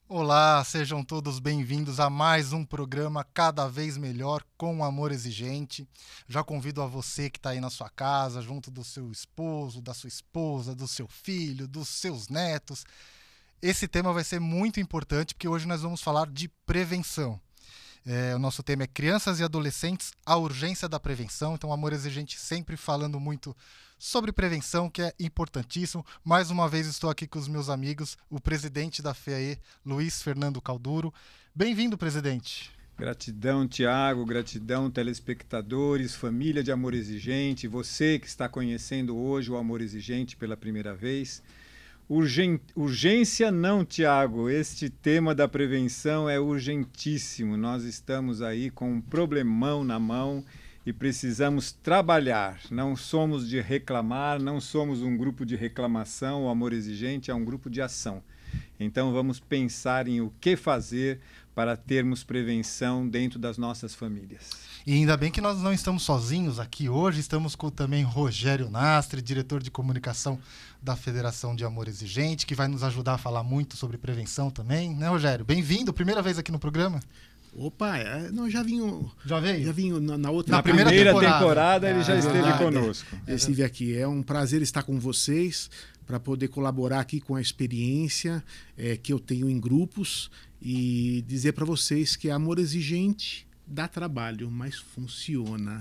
Olá, sejam todos bem-vindos a mais um programa Cada Vez Melhor com Amor Exigente. Já convido a você que está aí na sua casa, junto do seu esposo, da sua esposa, do seu filho, dos seus netos. Esse tema vai ser muito importante porque hoje nós vamos falar de prevenção. O nosso tema é crianças e adolescentes, a urgência da prevenção. Então, Amor Exigente sempre falando muito sobre prevenção, que é importantíssimo. Mais uma vez estou aqui com os meus amigos, o presidente da FEAE, Luiz Fernando Calduro. Bem-vindo, presidente. Gratidão, Tiago, gratidão, telespectadores, família de Amor Exigente, você que está conhecendo hoje o Amor Exigente pela primeira vez. Urgência não, Tiago, este tema da prevenção é urgentíssimo. Nós estamos aí com um problemão na mão e precisamos trabalhar. Não somos de reclamar, não somos um grupo de reclamação. O Amor Exigente é um grupo de ação. Então vamos pensar em o que fazer para termos prevenção dentro das nossas famílias. E ainda bem que nós não estamos sozinhos aqui hoje, estamos com também Rogério Nastre, diretor de comunicação da Federação de Amor Exigente, que vai nos ajudar a falar muito sobre prevenção também, né, Rogério? Bem-vindo, primeira vez aqui no programa. Opa, não, já vinha. Já veio? Já vinha na outra. Na primeira temporada ele já esteve conosco. Eu estive aqui. É um prazer estar com vocês para poder colaborar aqui com a experiência que eu tenho em grupos e dizer para vocês que Amor Exigente dá trabalho, mas funciona.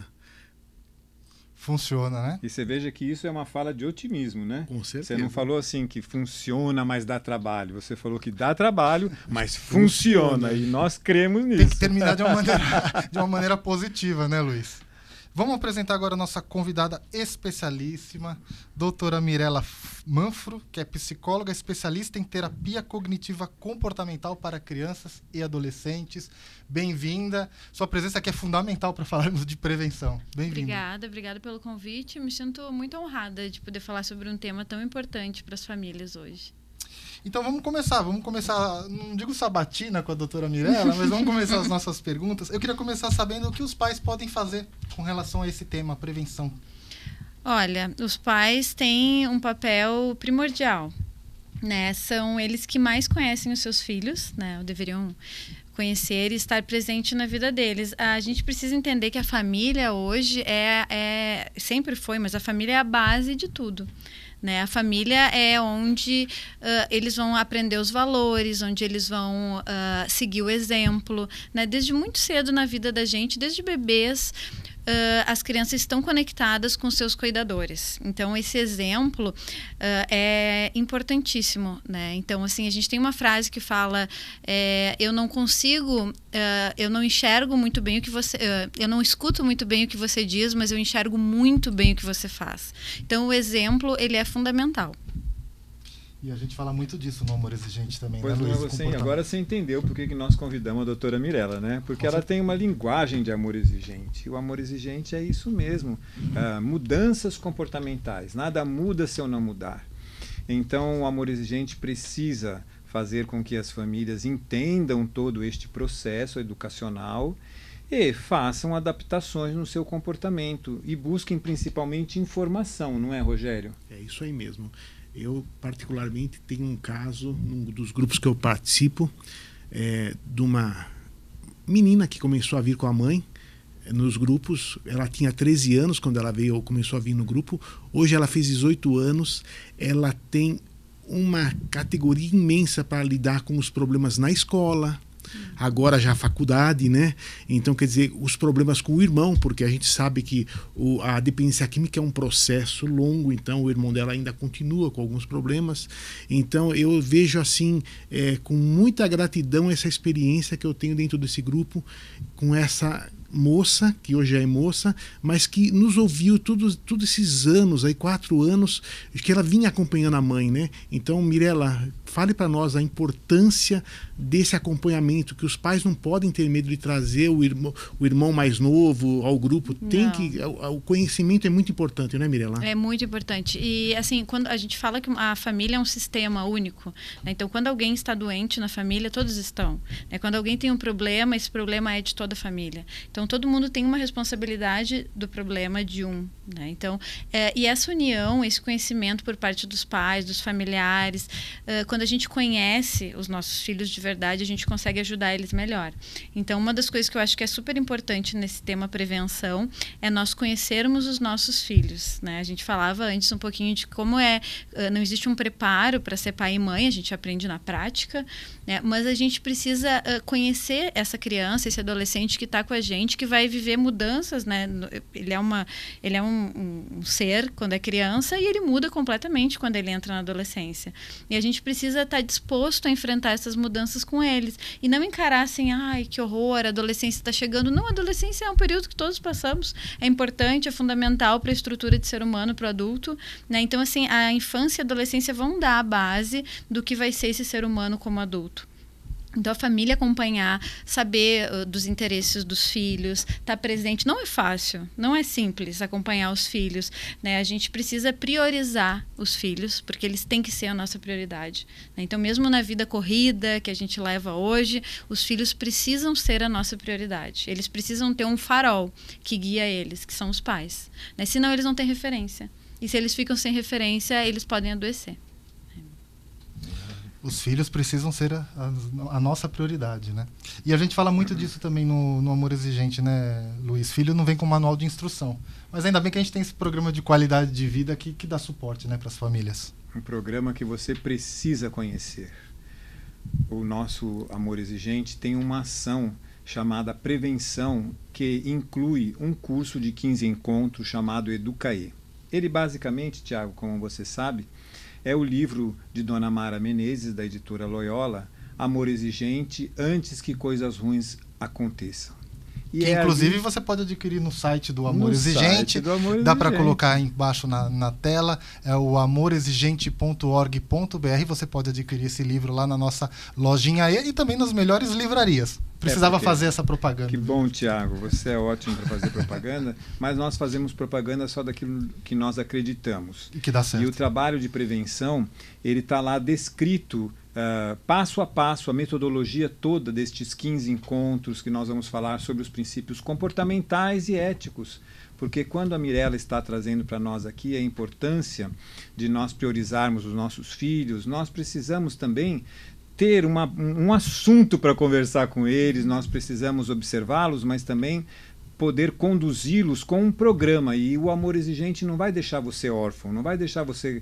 Funciona, né? E você veja que isso é uma fala de otimismo, né? Com certeza. Você não falou assim que funciona, mas dá trabalho. Você falou que dá trabalho, mas funciona. E nós cremos nisso. Tem que terminar de uma maneira positiva, né, Luiz? Vamos apresentar agora a nossa convidada especialíssima, doutora Mirela Manfro, que é psicóloga especialista em terapia cognitiva comportamental para crianças e adolescentes. Bem-vinda. Sua presença aqui é fundamental para falarmos de prevenção. Bem-vinda. Obrigada pelo convite. Me sinto muito honrada de poder falar sobre um tema tão importante para as famílias hoje. Então vamos começar, não digo sabatina com a doutora Mirela, mas vamos começar as nossas perguntas. Eu queria começar sabendo o que os pais podem fazer com relação a esse tema, prevenção. Olha, os pais têm um papel primordial, né? São eles que mais conhecem os seus filhos, né? Ou deveriam conhecer e estar presente na vida deles. A gente precisa entender que a família hoje sempre foi, mas a família é a base de tudo. Né? A família é onde eles vão aprender os valores, onde eles vão seguir o exemplo. Né? Desde muito cedo na vida da gente, desde bebês, as crianças estão conectadas com seus cuidadores. Então, esse exemplo é importantíssimo. Né? Então, assim, a gente tem uma frase que fala eu não enxergo muito bem o que você... eu não escuto muito bem o que você diz, mas eu enxergo muito bem o que você faz. Então, o exemplo, ele é fundamental. E a gente fala muito disso no Amor Exigente também, pois né, Luiz? Agora você entendeu por que nós convidamos a doutora Mirela, né? Porque ela tem uma linguagem de amor exigente. O amor exigente é isso mesmo. Mudanças comportamentais. Nada muda se eu não mudar. Então, o amor exigente precisa fazer com que as famílias entendam todo este processo educacional e façam adaptações no seu comportamento e busquem principalmente informação, não é, Rogério? É isso aí mesmo. Eu, particularmente, tenho um caso, num dos grupos que eu participo, de uma menina que começou a vir com a mãe nos grupos. Ela tinha 13 anos quando ela começou a vir no grupo. Hoje ela fez 18 anos. Ela tem uma categoria imensa para lidar com os problemas na escola, agora já a faculdade, né? Então, quer dizer, os problemas com o irmão, porque a gente sabe que a dependência química é um processo longo, então o irmão dela ainda continua com alguns problemas. Então, eu vejo assim, com muita gratidão essa experiência que eu tenho dentro desse grupo, com essa moça, que hoje é moça, mas que nos ouviu todos esses anos, 4 anos, que ela vinha acompanhando a mãe, né? Então, Mirela, fale para nós a importância desse acompanhamento, que os pais não podem ter medo de trazer o irmão mais novo ao grupo. O conhecimento é muito importante, né, Mirela? É muito importante. E, assim, quando a gente fala que a família é um sistema único, né? Então, quando alguém está doente na família, todos estão. Né? Quando alguém tem um problema, esse problema é de toda a família. Então, Então, todo mundo tem uma responsabilidade do problema de um, né? Então, e essa união, esse conhecimento por parte dos pais, dos familiares, quando a gente conhece os nossos filhos de verdade, a gente consegue ajudar eles melhor. Então, uma das coisas que eu acho que é super importante nesse tema prevenção é nós conhecermos os nossos filhos, né? A gente falava antes um pouquinho de como não existe um preparo para ser pai e mãe, a gente aprende na prática, né? Mas a gente precisa conhecer essa criança, esse adolescente que está com a gente, que vai viver mudanças, né? Ele é um ser quando é criança e ele muda completamente quando ele entra na adolescência. E a gente precisa estar disposto a enfrentar essas mudanças com eles e não encarar assim, ai, que horror, a adolescência está chegando. Não, a adolescência é um período que todos passamos, é importante, é fundamental para a estrutura de ser humano, para o adulto, né? Então, assim, a infância e a adolescência vão dar a base do que vai ser esse ser humano como adulto. Então, a família acompanhar, saber dos interesses dos filhos, estar presente. Não é fácil, não é simples acompanhar os filhos, né? A gente precisa priorizar os filhos, porque eles têm que ser a nossa prioridade, né? Então, mesmo na vida corrida que a gente leva hoje, os filhos precisam ser a nossa prioridade. Eles precisam ter um farol que guia eles, que são os pais, né? Senão, eles não têm referência. E se eles ficam sem referência, eles podem adoecer. Os filhos precisam ser a nossa prioridade, né? E a gente fala muito disso também no Amor Exigente, né, Luiz? Filho não vem com manual de instrução. Mas ainda bem que a gente tem esse programa de qualidade de vida que dá suporte, né, para as famílias. Um programa que você precisa conhecer. O nosso Amor Exigente tem uma ação chamada Prevenção, que inclui um curso de 15 encontros chamado Educaê. Ele basicamente, Tiago, como você sabe, é o livro de Dona Mara Menezes, da editora Loyola, Amor Exigente, Antes que Coisas Ruins Aconteçam. E que, inclusive, você pode adquirir no site do Amor Exigente. Dá para colocar aí embaixo na tela, é o amorexigente.org.br. Você pode adquirir esse livro lá na nossa lojinha e também nas melhores livrarias. Precisava fazer essa propaganda. Que bom, Tiago. Você é ótimo para fazer propaganda, mas nós fazemos propaganda só daquilo que nós acreditamos. E que dá certo. E o trabalho de prevenção, ele está lá descrito passo a passo, a metodologia toda destes 15 encontros que nós vamos falar sobre os princípios comportamentais e éticos. Porque quando a Mirella está trazendo para nós aqui a importância de nós priorizarmos os nossos filhos, nós precisamos também ter um assunto para conversar com eles, nós precisamos observá-los, mas também poder conduzi-los com um programa. E o Amor Exigente não vai deixar você órfão, não vai deixar você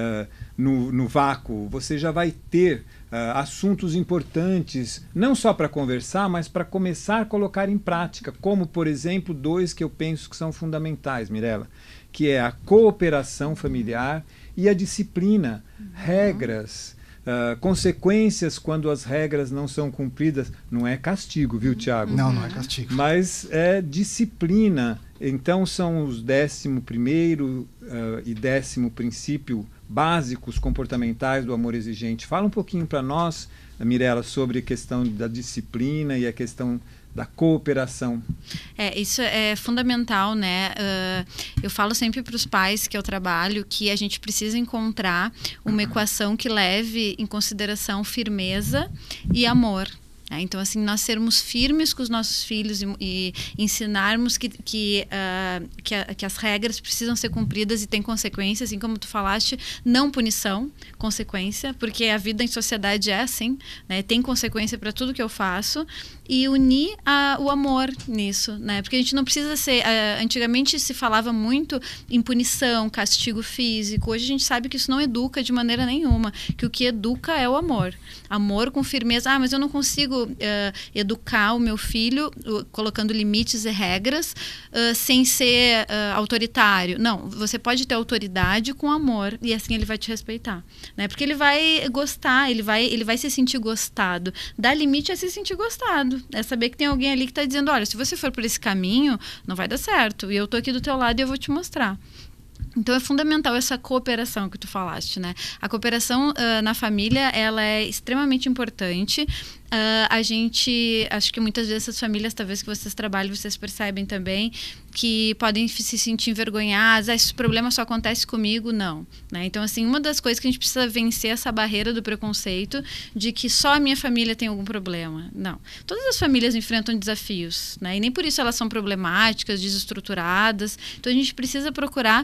no vácuo. Você já vai ter assuntos importantes, não só para conversar, mas para começar a colocar em prática, como, por exemplo, 2 que eu penso que são fundamentais, Mirella, que é a cooperação familiar e a disciplina, regras, consequências quando as regras não são cumpridas. Não é castigo, viu, Tiago? Não é castigo. Mas é disciplina. Então são os 11º e 10º princípio básicos comportamentais do Amor Exigente. Fala um pouquinho para nós, Mirella, sobre a questão da disciplina e a questão da cooperação. Isso é fundamental, né? Eu falo sempre para os pais que eu trabalho que a gente precisa encontrar uma equação que leve em consideração firmeza e amor. Então, assim, nós sermos firmes com os nossos filhos e ensinarmos que as regras precisam ser cumpridas e tem consequências, assim como tu falaste, não punição, consequência, porque a vida em sociedade é assim, né? Tem consequência para tudo que eu faço, e unir o amor nisso, né? Porque a gente não precisa ser... antigamente se falava muito em punição, castigo físico. Hoje a gente sabe que isso não educa de maneira nenhuma, que o que educa é o amor. Amor com firmeza. Mas eu não consigo educar o meu filho colocando limites e regras sem ser autoritário. Não, você pode ter autoridade com amor e assim ele vai te respeitar, né? Porque ele vai gostar, ele vai se sentir gostado. Dar limite é se sentir gostado. É saber que tem alguém ali que está dizendo, olha, se você for por esse caminho, não vai dar certo. E eu estou aqui do teu lado e eu vou te mostrar. Então é fundamental essa cooperação que tu falaste, né? A cooperação na família, ela é extremamente importante. a gente, acho que muitas vezes essas famílias, talvez que vocês trabalham, vocês percebem também, que podem se sentir envergonhadas, esse problema só acontece comigo, não. Né? Então, assim, uma das coisas que a gente precisa vencer essa barreira do preconceito de que só a minha família tem algum problema. Não. Todas as famílias enfrentam desafios, né? E nem por isso elas são problemáticas, desestruturadas. Então, a gente precisa procurar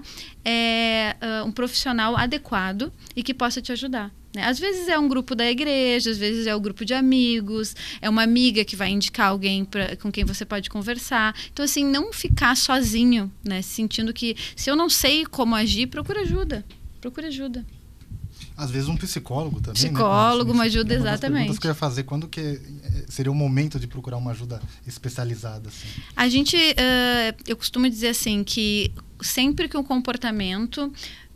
um profissional adequado e que possa te ajudar. Às vezes é um grupo da igreja, às vezes é um grupo de amigos, é uma amiga que vai indicar alguém com quem você pode conversar. Então, assim, não ficar sozinho, né? Sentindo que se eu não sei como agir, procura ajuda. Procura ajuda. Às vezes um psicólogo também, psicólogo, né? uma ajuda, uma exatamente. Perguntas que eu ia fazer, quando que seria o momento de procurar uma ajuda especializada? Assim? A gente, eu costumo dizer assim, que sempre que um comportamento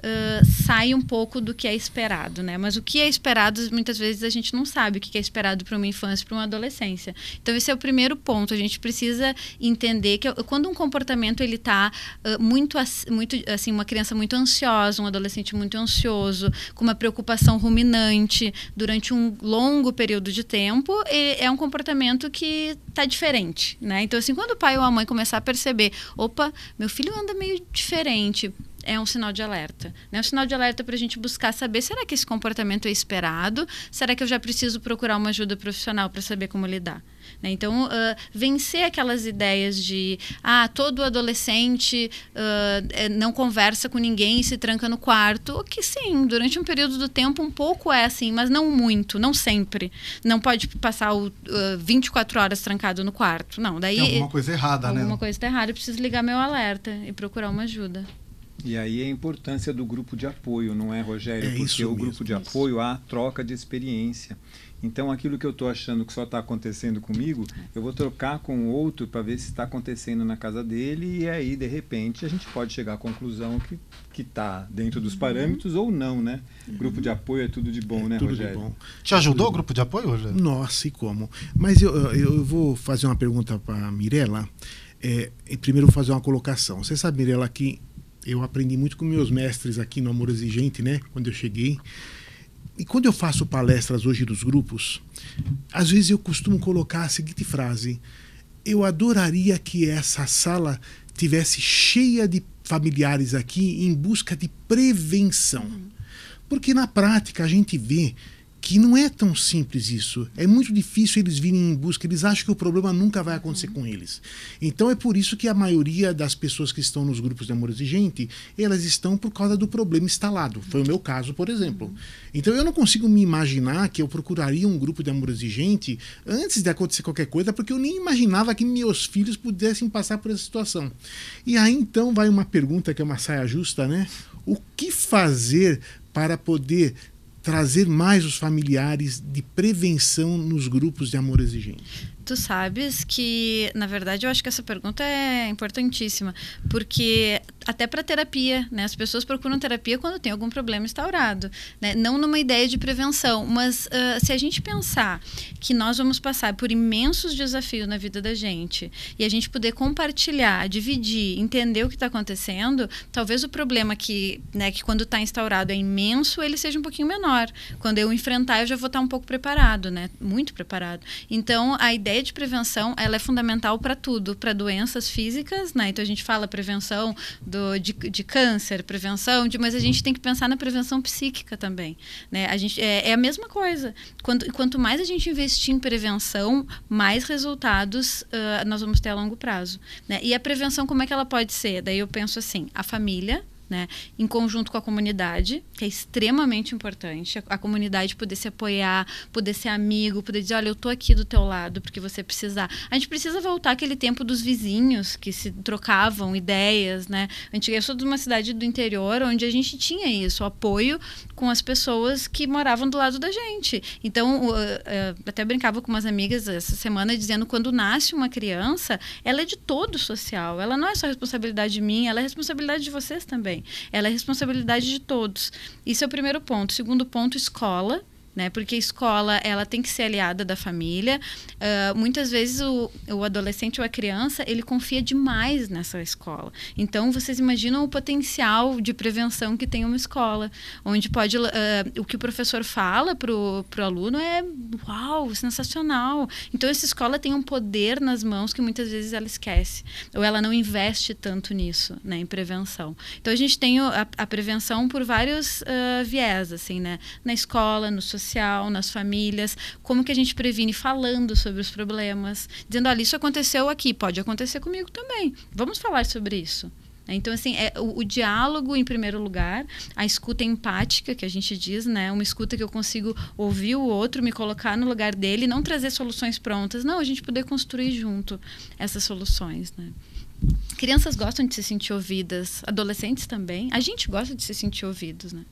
sai um pouco do que é esperado, né? Mas o que é esperado, muitas vezes a gente não sabe o que é esperado para uma infância, para uma adolescência. Então, esse é o primeiro ponto. A gente precisa entender que quando um comportamento ele está muito assim, uma criança muito ansiosa, um adolescente muito ansioso, com uma preocupação ruminante durante um longo período de tempo, é um comportamento que está diferente, né? Então, assim, quando o pai ou a mãe começar a perceber, opa, meu filho anda meio diferente, é um sinal de alerta. É um sinal de alerta para a gente buscar saber, será que esse comportamento é esperado? Será que eu já preciso procurar uma ajuda profissional para saber como lidar? Né? Então, vencer aquelas ideias de todo adolescente não conversa com ninguém e se tranca no quarto. O que sim, durante um período do tempo um pouco é assim, mas não muito, não sempre. Não pode passar 24 horas trancado no quarto. Não, daí... Tem alguma coisa errada, né? Alguma coisa está errada, eu preciso ligar meu alerta e procurar uma ajuda. E aí a importância do grupo de apoio, não é, Rogério? Porque o grupo de apoio há troca de experiência. Então, aquilo que eu estou achando que só está acontecendo comigo, eu vou trocar com o outro para ver se está acontecendo na casa dele, e aí, de repente, a gente pode chegar à conclusão que está dentro dos parâmetros ou não, né? Grupo de apoio é tudo de bom, né, tudo Rogério? De bom. Te ajudou o grupo de apoio, Rogério? Nossa, e como? Mas eu vou fazer uma pergunta para a Mirella. Primeiro, vou fazer uma colocação. Você sabe, Mirella, que eu aprendi muito com meus mestres aqui no Amor Exigente, né? Quando eu cheguei. E quando eu faço palestras hoje dos grupos, às vezes eu costumo colocar a seguinte frase: eu adoraria que essa sala tivesse cheia de familiares aqui em busca de prevenção. Porque na prática a gente vê que não é tão simples isso. É muito difícil eles virem em busca, eles acham que o problema nunca vai acontecer com eles. Então é por isso que a maioria das pessoas que estão nos grupos de Amor Exigente, elas estão por causa do problema instalado. Foi o meu caso, por exemplo. Então eu não consigo me imaginar que eu procuraria um grupo de Amor Exigente antes de acontecer qualquer coisa, porque eu nem imaginava que meus filhos pudessem passar por essa situação. E aí então vai uma pergunta que é uma saia justa, né? O que fazer para poder trazer mais os familiares de prevenção nos grupos de Amor Exigente? Tu sabes que, na verdade, eu acho que essa pergunta é importantíssima, porque até para terapia, né? As pessoas procuram terapia quando tem algum problema instaurado, né? Não numa ideia de prevenção, mas se a gente pensar que nós vamos passar por imensos desafios na vida da gente e a gente poder compartilhar, dividir, entender o que está acontecendo, talvez o problema que quando está instaurado é imenso, ele seja um pouquinho menor. Quando eu enfrentar, eu já vou estar um pouco preparado, né? Muito preparado. Então, a ideia de prevenção, ela é fundamental para tudo, para doenças físicas, né? Então a gente fala prevenção de câncer, mas a gente tem que pensar na prevenção psíquica também, né? É a mesma coisa. Quanto mais a gente investir em prevenção, mais resultados nós vamos ter a longo prazo, né? E a prevenção, como é que ela pode ser? Daí eu penso assim, a família, né, em conjunto com a comunidade, que é extremamente importante, a comunidade poder se apoiar, poder ser amigo, poder dizer, olha, eu tô aqui do teu lado porque você precisar. A gente precisa voltar àquele tempo dos vizinhos que se trocavam ideias, né? Eu sou de uma cidade do interior onde a gente tinha isso, o apoio com as pessoas que moravam do lado da gente. Então, até brincava com umas amigas essa semana dizendo, quando nasce uma criança, ela é de todo social, ela não é só responsabilidade minha, ela é responsabilidade de vocês também. Ela é responsabilidade de todos. Isso é o primeiro ponto. Segundo ponto, escola. né? Porque a escola, ela tem que ser aliada da família. Muitas vezes o adolescente ou a criança, ele confia demais nessa escola. Então, vocês imaginam o potencial de prevenção que tem uma escola, onde pode... o que o professor fala pro aluno é, uau, sensacional. Então, essa escola tem um poder nas mãos que muitas vezes ela esquece, ou ela não investe tanto nisso, né, em prevenção. Então, a gente tem a prevenção por vários viés, assim, né? Na escola, no social, nas famílias, como que a gente previne falando sobre os problemas, dizendo, olha, isso aconteceu aqui, pode acontecer comigo também, vamos falar sobre isso. Então, assim, o diálogo em primeiro lugar, a escuta empática, que a gente diz, né? Uma escuta que eu consigo ouvir o outro, me colocar no lugar dele, não trazer soluções prontas, não, a gente poder construir junto essas soluções, né? Crianças gostam de se sentir ouvidas, adolescentes também, a gente gosta de se sentir ouvidos, né?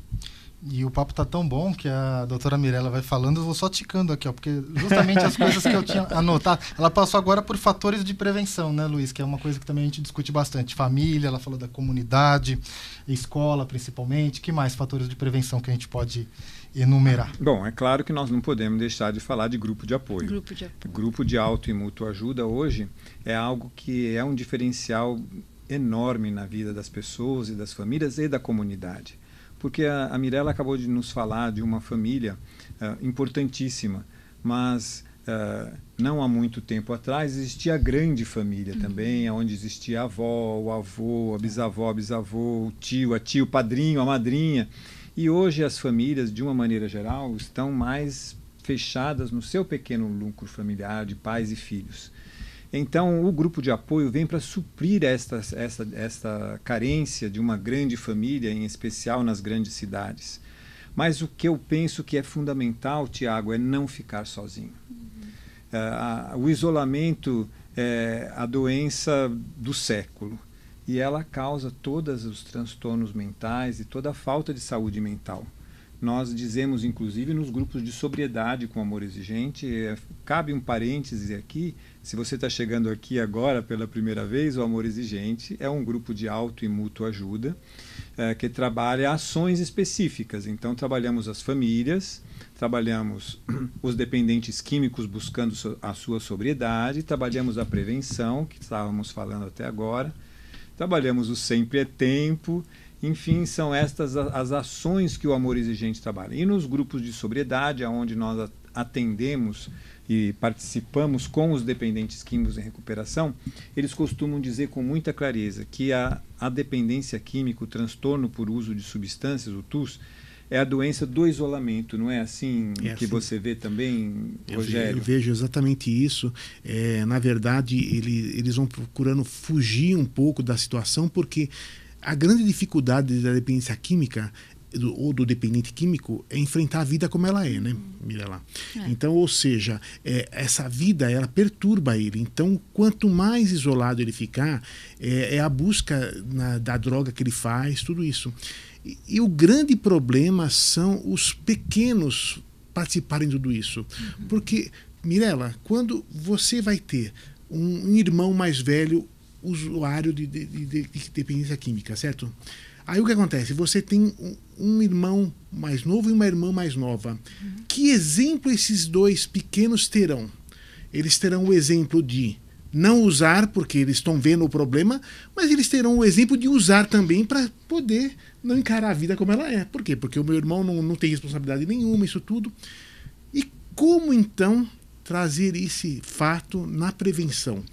E o papo tá tão bom que a doutora Mirella vai falando, eu vou só ticando aqui, ó, porque justamente as coisas que eu tinha anotado, ela passou agora por fatores de prevenção, né, Luiz, que é uma coisa que também a gente discute bastante. Família, ela falou da comunidade, escola principalmente. Que mais fatores de prevenção que a gente pode enumerar? Bom, é claro que nós não podemos deixar de falar de grupo de apoio. Grupo de apoio. Grupo de auto e mútua ajuda hoje é algo que é um diferencial enorme na vida das pessoas e das famílias e da comunidade. Porque a Mirella acabou de nos falar de uma família importantíssima, mas não há muito tempo atrás existia a grande família também, onde existia a avó, o avô, a bisavó, bisavô, o tio, a tia, o padrinho, a madrinha. E hoje as famílias, de uma maneira geral, estão mais fechadas no seu pequeno núcleo familiar de pais e filhos. Então, o grupo de apoio vem para suprir esta carência de uma grande família, em especial nas grandes cidades. Mas o que eu penso que é fundamental, Tiago, é não ficar sozinho. O isolamento é a doença do século e ela causa todos os transtornos mentais e toda a falta de saúde mental. Nós dizemos, inclusive, nos grupos de sobriedade com amor exigente, cabe um parêntese aqui, se você está chegando aqui agora pela primeira vez, o Amor Exigente é um grupo de auto e mútua ajuda que trabalha ações específicas. Então, trabalhamos as famílias, trabalhamos os dependentes químicos buscando a sua sobriedade, trabalhamos a prevenção, que estávamos falando até agora, trabalhamos o Sempre é Tempo. Enfim, são estas as ações que o Amor Exigente trabalha. E nos grupos de sobriedade, onde nós atendemos e participamos com os dependentes químicos em recuperação, eles costumam dizer com muita clareza que a dependência química, o transtorno por uso de substâncias, o TUS, é a doença do isolamento, não é assim que você vê também, Rogério? Eu vejo exatamente isso. Na verdade, eles vão procurando fugir um pouco da situação, porque a grande dificuldade da dependência química ou do dependente químico é enfrentar a vida como ela é, né, Mirella? Então, ou seja, essa vida, ela perturba ele. Então, quanto mais isolado ele ficar, é a busca da droga que ele faz, tudo isso. E o grande problema são os pequenos participarem de tudo isso. Porque, Mirella, quando você vai ter um irmão mais velho usuário de dependência química, certo? Aí o que acontece? Você tem um irmão mais novo e uma irmã mais nova. Que exemplo esses dois pequenos terão? Eles terão o exemplo de não usar, porque eles estão vendo o problema, mas eles terão o exemplo de usar também para poder não encarar a vida como ela é. Por quê? Porque o meu irmão não tem responsabilidade nenhuma, isso tudo. E como, então, trazer esse fato na prevenção?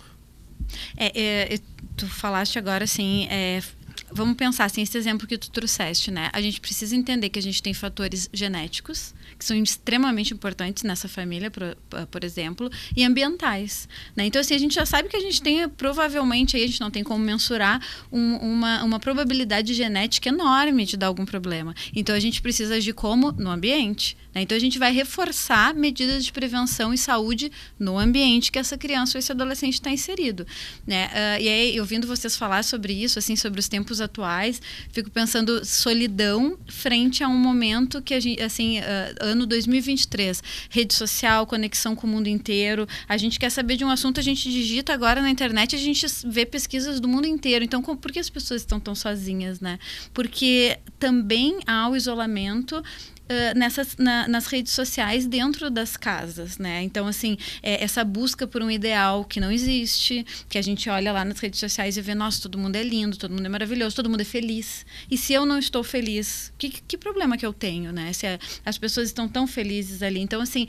Tu falaste agora assim, vamos pensar assim, esse exemplo que tu trouxeste, né? A gente precisa entender que a gente tem fatores genéticos que são extremamente importantes nessa família, por exemplo, e ambientais, né? Então, assim, a gente já sabe que a gente tem, provavelmente, aí a gente não tem como mensurar uma probabilidade genética enorme de dar algum problema. Então, a gente precisa agir como? No ambiente, né? Então, a gente vai reforçar medidas de prevenção e saúde no ambiente que essa criança ou esse adolescente está inserido, né? E aí, ouvindo vocês falar sobre isso, assim, sobre os tempos atuais, fico pensando solidão frente a um momento que a gente, assim, ano 2023, rede social, conexão com o mundo inteiro, a gente quer saber de um assunto, a gente digita agora na internet, a gente vê pesquisas do mundo inteiro. Então, por que as pessoas estão tão sozinhas, né? Porque também há o isolamento nas redes sociais dentro das casas, né? Então, assim, essa busca por um ideal que não existe, que a gente olha lá nas redes sociais e vê, nossa, todo mundo é lindo, todo mundo é maravilhoso, todo mundo é feliz. E se eu não estou feliz, que problema que eu tenho, né? Se as pessoas estão tão felizes ali. Então, assim,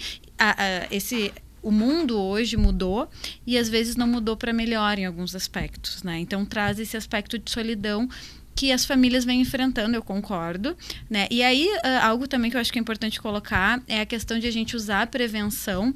o mundo hoje mudou e às vezes não mudou para melhor em alguns aspectos, né? Então traz esse aspecto de solidão que as famílias vêm enfrentando, eu concordo, né? E aí, algo também que eu acho que é importante colocar é a questão de a gente usar a prevenção,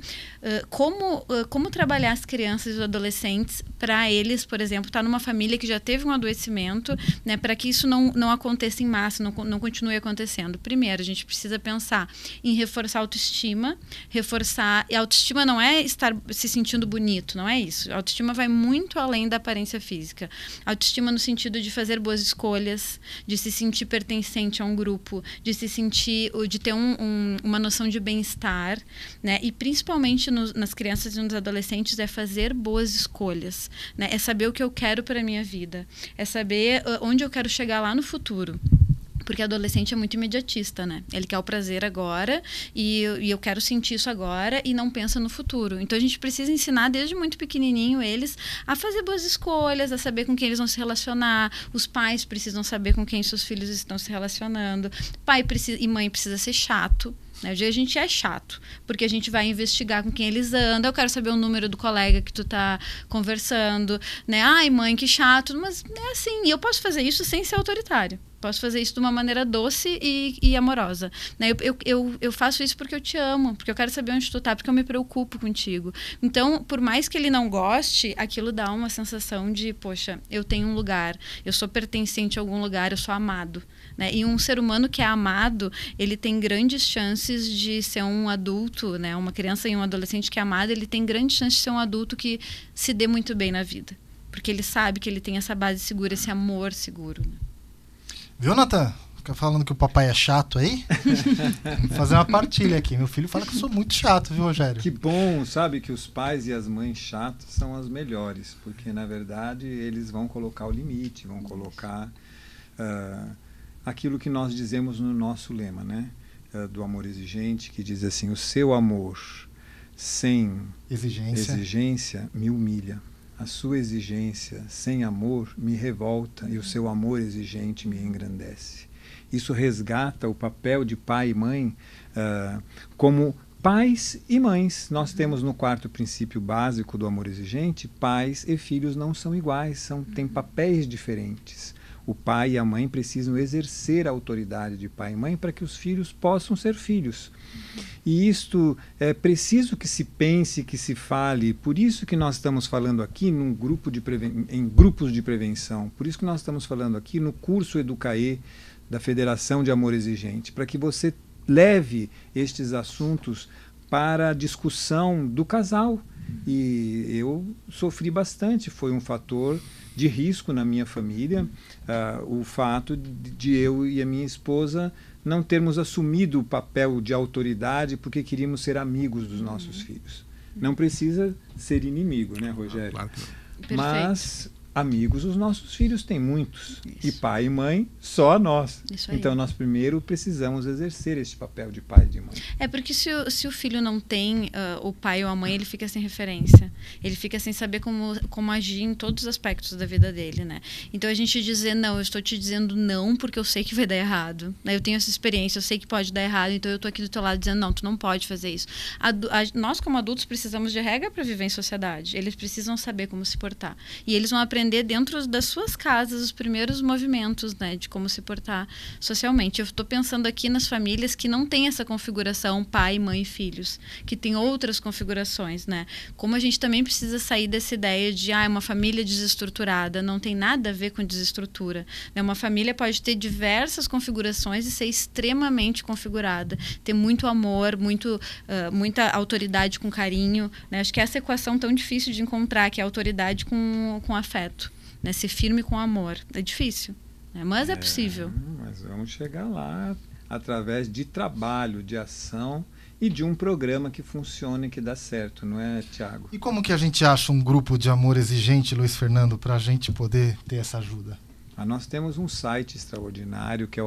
como trabalhar as crianças e os adolescentes para eles, por exemplo, estar numa família que já teve um adoecimento, né? Para que isso não aconteça em massa, não continue acontecendo. Primeiro, a gente precisa pensar em reforçar a autoestima, e a autoestima não é estar se sentindo bonito, não é isso. A autoestima vai muito além da aparência física. A autoestima no sentido de fazer boas escolhas, de se sentir pertencente a um grupo, de se sentir, de ter uma noção de bem-estar, né? E principalmente nas crianças e nos adolescentes é fazer boas escolhas, né? É saber o que eu quero para a minha vida, é saber onde eu quero chegar lá no futuro. Porque adolescente é muito imediatista, né? Ele quer o prazer agora e eu quero sentir isso agora e não pensa no futuro. Então a gente precisa ensinar desde muito pequenininho eles a fazer boas escolhas, a saber com quem eles vão se relacionar. Os pais precisam saber com quem seus filhos estão se relacionando. Pai e mãe precisa ser chato. Hoje a gente é chato, porque a gente vai investigar com quem eles andam. Eu quero saber o número do colega que tu tá conversando, né? Ai, mãe, que chato. Mas é assim, e eu posso fazer isso sem ser autoritário. Posso fazer isso de uma maneira doce e amorosa, né? Eu faço isso porque eu te amo, porque eu quero saber onde tu tá, porque eu me preocupo contigo. Então, por mais que ele não goste, aquilo dá uma sensação de, poxa, eu tenho um lugar, eu sou pertencente a algum lugar, eu sou amado, né? E um ser humano que é amado, ele tem grandes chances de ser um adulto, né? Uma criança e um adolescente que é amado, ele tem grandes chances de ser um adulto que se dê muito bem na vida, porque ele sabe que ele tem essa base segura, esse amor seguro, né? Viu, Natan? Fica falando que o papai é chato aí? Vou fazer uma partilha aqui. Meu filho fala que eu sou muito chato, viu, Rogério? Que bom, sabe, que os pais e as mães chatas são as melhores, porque, na verdade, eles vão colocar o limite, vão colocar aquilo que nós dizemos no nosso lema, né? Do amor exigente, que diz assim, o seu amor sem exigência me humilha. A sua exigência sem amor me revolta e o seu amor exigente me engrandece. Isso resgata o papel de pai e mãe como pais e mães. Nós temos no quarto princípio básico do amor exigente, pais e filhos não são iguais, têm papéis diferentes. O pai e a mãe precisam exercer a autoridade de pai e mãe para que os filhos possam ser filhos. E isto é preciso que se pense, que se fale. Por isso que nós estamos falando aqui em grupos de prevenção. Por isso que nós estamos falando aqui no curso Educaê da Federação de Amor Exigente, para que você leve estes assuntos para a discussão do casal. E eu sofri bastante, foi um fator de risco na minha família, o fato de eu e a minha esposa não termos assumido o papel de autoridade porque queríamos ser amigos dos nossos filhos. Não precisa ser inimigo, né, Rogério? Claro que não. Mas amigos os nossos filhos têm muitos. Isso. E pai e mãe, só nós. Então nós primeiro precisamos exercer esse papel de pai e de mãe. É porque se o filho não tem o pai ou a mãe, ele fica sem referência. Ele fica sem saber como agir em todos os aspectos da vida dele, né? Então a gente dizer, não, eu estou te dizendo não porque eu sei que vai dar errado. Eu tenho essa experiência, eu sei que pode dar errado, então eu estou aqui do teu lado dizendo, não, tu não pode fazer isso. Nós como adultos precisamos de regra para viver em sociedade. Eles precisam saber como se portar. E eles vão aprender dentro das suas casas os primeiros movimentos, né, de como se portar socialmente. Eu estou pensando aqui nas famílias que não tem essa configuração pai, mãe e filhos, que tem outras configurações, né? Como a gente também precisa sair dessa ideia de uma família desestruturada, não tem nada a ver com desestrutura, né? Uma família pode ter diversas configurações e ser extremamente configurada, ter muito amor, muita autoridade com carinho, né? Acho que é essa equação tão difícil de encontrar, que é a autoridade com afeto. Né, ser firme com amor. É difícil, né? Mas é possível. Mas vamos chegar lá através de trabalho, de ação e de um programa que funcione, que dá certo, não é, Tiago? E como que a gente acha um grupo de amor exigente, Luiz Fernando, para a gente poder ter essa ajuda? Nós temos um site extraordinário que é o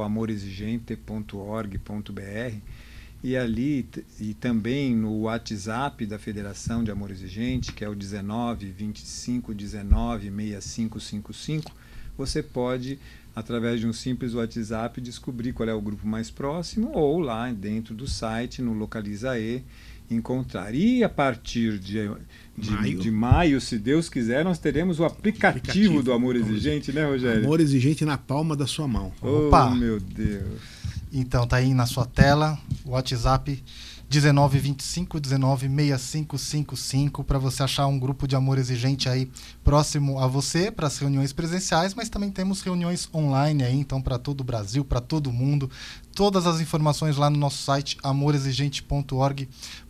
amorexigente.org.br, e ali, e também no WhatsApp da Federação de Amor Exigente, que é o 19 25 19 6555, você pode, através de um simples WhatsApp, descobrir qual é o grupo mais próximo, ou lá dentro do site, no Localiza-E, encontrar. E a partir de maio, se Deus quiser, nós teremos o aplicativo do Amor Exigente, né, Rogério? Amor Exigente na palma da sua mão. Opa! Oh, meu Deus! Então, tá aí na sua tela o WhatsApp 19 25 19 6555 para você achar um grupo de amor exigente aí próximo a você para as reuniões presenciais, mas também temos reuniões online aí, então para todo o Brasil, para todo mundo. Todas as informações lá no nosso site amorexigente.org.br.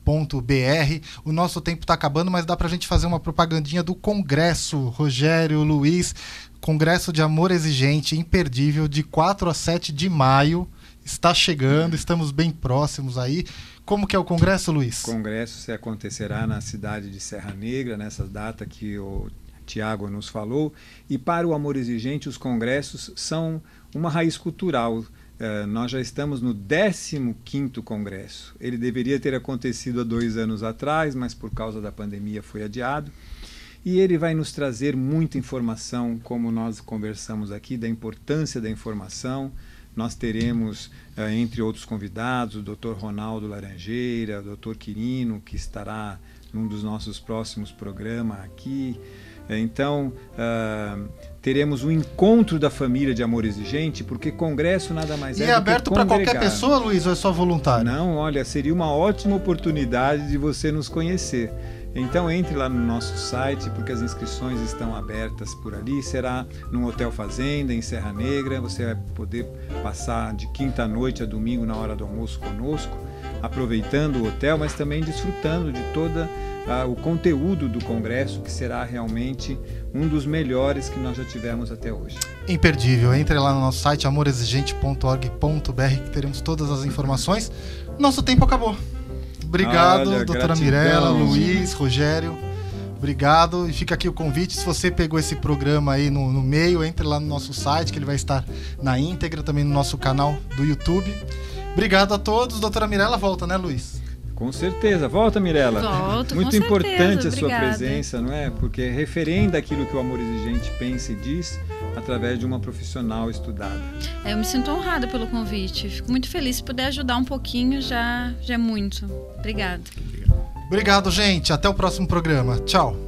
O nosso tempo está acabando, mas dá para a gente fazer uma propagandinha do Congresso, Rogério, Luiz, Congresso de Amor Exigente, imperdível, de 4 a 7 de maio. Está chegando, estamos bem próximos aí. Como que é o Congresso, Luiz? O Congresso acontecerá na cidade de Serra Negra, nessa data que o Tiago nos falou. E para o Amor Exigente, os congressos são uma raiz cultural. Nós já estamos no 15º Congresso. Ele deveria ter acontecido há 2 anos atrás, mas por causa da pandemia foi adiado. E ele vai nos trazer muita informação, como nós conversamos aqui, da importância da informação. Nós teremos, entre outros convidados, o Dr. Ronaldo Laranjeira, o Dr. Quirino, que estará num dos nossos próximos programas aqui. Então, teremos o encontro da família de Amor Exigente, porque congresso nada mais é do que congregar. E é aberto para qualquer pessoa, Luiz, ou é só voluntário? Não, olha, seria uma ótima oportunidade de você nos conhecer. Então entre lá no nosso site, porque as inscrições estão abertas por ali. Será num Hotel Fazenda, em Serra Negra. Você vai poder passar de quinta à noite a domingo na hora do almoço conosco, aproveitando o hotel, mas também desfrutando de todo o conteúdo do congresso, que será realmente um dos melhores que nós já tivemos até hoje. Imperdível. Entre lá no nosso site amorexigente.org.br, que teremos todas as informações. Nosso tempo acabou. Obrigado, doutora Mirella, Luiz, Rogério. Obrigado. E fica aqui o convite. Se você pegou esse programa aí no meio, entre lá no nosso site, que ele vai estar na íntegra, também no nosso canal do YouTube. Obrigado a todos. Doutora Mirella volta, né, Luiz? Com certeza. Volta, Mirella. Volto, muito com importante certeza. a sua Obrigada. presença, não é? Porque referenda aquilo que o Amor Exigente pensa e diz através de uma profissional estudada. Eu me sinto honrada pelo convite. Fico muito feliz. Se puder ajudar um pouquinho, já é muito. Obrigada. Obrigado, gente. Até o próximo programa. Tchau.